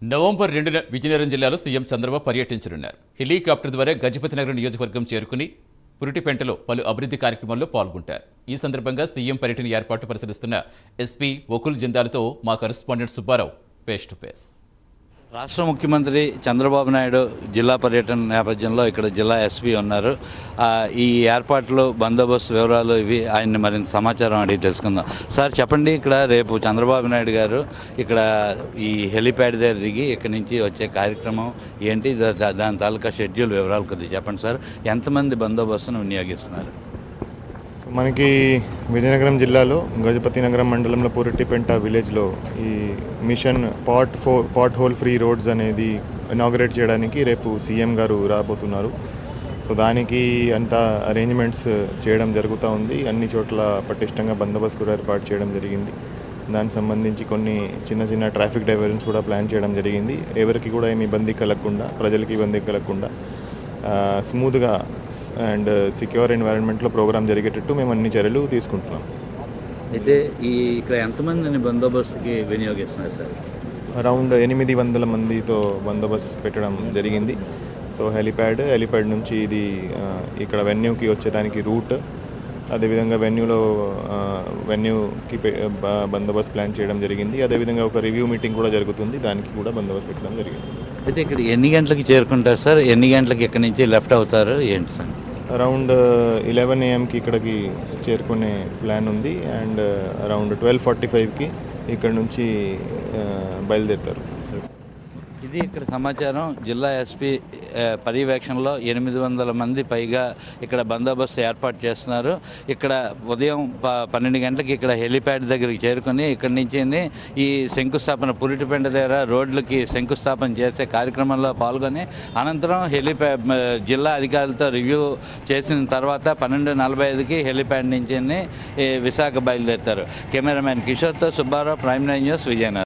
November 2న Vizianagaram జిల్లాలో CM Chandrababu పర్యటించనున్నారు. Helicopter ద్వారా గజపతి నగరం నియోజకవర్గం చేరుకుని పురిటిపెంటలో పలు అభివృద్ధి కార్యక్రమాల్లో పాల్గొంటారు. ఈ సందర్భంగా సీఎం పర్యటన ఏర్పాటు పరిశీలిస్తున్న ఎస్పీ వకుల్ జిందాల్తో మా correspondent Subbarao face to face. రాష్ట్ర ముఖ్యమంత్రి చంద్రబాబు నాయుడు జిల్లా పర్యటన నేపథ్యంలో ఇక్కడ జిల్లా ఎస్పీ ఉన్నారు. ఈ ఏర్పాట్లు, బందోబస్తు వివరాలు ఇవి ఆయన్ని మరింత సమాచారం అడిగి తెలుసుకుందాం. సార్ చెప్పండి, ఇక్కడ రేపు చంద్రబాబు నాయుడు గారు ఇక్కడ ఈ హెలిప్యాడ్ దగ్గర దిగి ఇక్కడి నుంచి వచ్చే కార్యక్రమం ఏంటి, దాని తాలూకా షెడ్యూల్ వివరాలు కొద్దిగా చెప్పండి సార్. ఎంతమంది బందోబస్తును వినియోగిస్తున్నారు? మనకి విజయనగరం జిల్లాలో గజపతి నగరం మండలంలో పురిటిపెంట విలేజ్లో ఈ mission pot hole free roads అనేది ఇనాగరేట్ చేయడానికి రేపు సీఎం గారు రాబోతున్నారు. సో దానికి అంతా అరేంజ్మెంట్స్ చేయడం జరుగుతూ ఉంది. అన్ని చోట్ల పటిష్టంగా బందోబస్తు కూడా ఏర్పాటు చేయడం జరిగింది. దానికి సంబంధించి కొన్ని చిన్న చిన్న ట్రాఫిక్ డైవర్జన్స్ కూడా ప్లాన్ చేయడం జరిగింది. ఎవరికి కూడా ఏమి ఇబ్బంది కలగకుండా, ప్రజలకి ఇబ్బంది కలగకుండా స్మూత్గా అండ్ సెక్యూర్ ఎన్వైరన్మెంట్లో ప్రోగ్రామ్ జరిగేటట్టు మేము అన్ని చర్యలు తీసుకుంటున్నాం. అయితే ఇక్కడ ఎంతమందిని బందోబస్తుకి వినియోగిస్తున్నారు సార్? అరౌండ్ 800 మందితో బందోబస్తు పెట్టడం జరిగింది. సో హెలిప్యాడ్ నుంచి ఇది ఇక్కడ వెన్యూకి వచ్చేదానికి రూట్, అదేవిధంగా వెన్యూకి బందోబస్తు ప్లాన్ చేయడం జరిగింది. అదేవిధంగా ఒక రివ్యూ మీటింగ్ కూడా జరుగుతుంది, దానికి కూడా బందోబస్తు పెట్టడం జరిగింది. అయితే ఇక్కడ ఎన్ని గంటలకి చేరుకుంటారు సార్? ఎన్ని గంటలకి ఇక్కడ నుంచి లెఫ్ట్ అవుతారు ఏంటి సార్? అరౌండ్ 11 AM ఇక్కడికి చేరుకునే ప్లాన్ ఉంది. అండ్ అరౌండ్ 12:45కి ఇక్కడ నుంచి బయలుదేరుతారు. ఇది ఇక్కడ సమాచారం. జిల్లా ఎస్పీ పర్యవేక్షణలో 800 మంది పైగా ఇక్కడ బందోబస్తు ఏర్పాటు చేస్తున్నారు. ఇక్కడ ఉదయం 12 గంటలకి ఇక్కడ హెలిప్యాడ్ దగ్గరికి చేరుకొని ఇక్కడి నుంచి ఈ శంకుస్థాపన పురిటిపెంట దగ్గర రోడ్లకి శంకుస్థాపన చేసే కార్యక్రమంలో పాల్గొని అనంతరం జిల్లా అధికారులతో రివ్యూ చేసిన తర్వాత 12:45కి హెలిప్యాడ్ నుంచి విశాఖ బయలుదేరుతారు. కెమెరామెన్ కిషోర్తో సుబ్బారావు, ప్రైమ్9 న్యూస్, విజయనగరం.